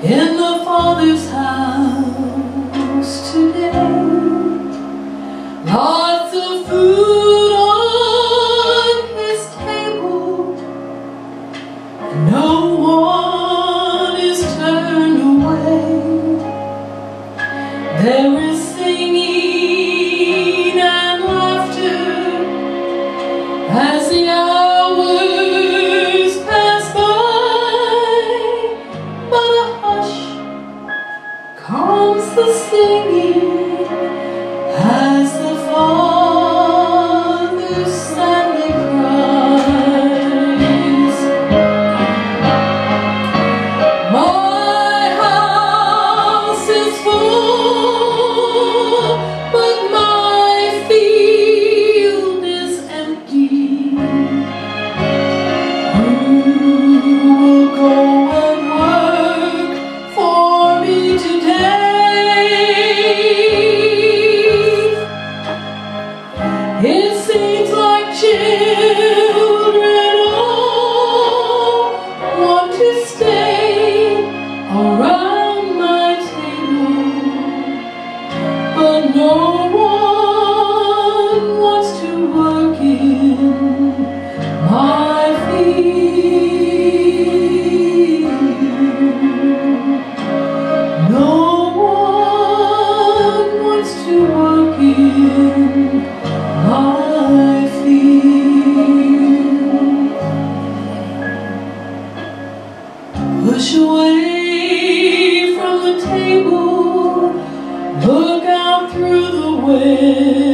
in the Father's house today. Lots of food on his table, and no one is turned away. There is singing and laughter as the hours pass by, but a hush calms the singing as the Father sadly cries. My house is full, but my field is empty. Who will go and work for me today? It seems like children all want to stay around my table, but no one wants to work in my field. No one wants to work in my field. Push away from the table, look out through the window.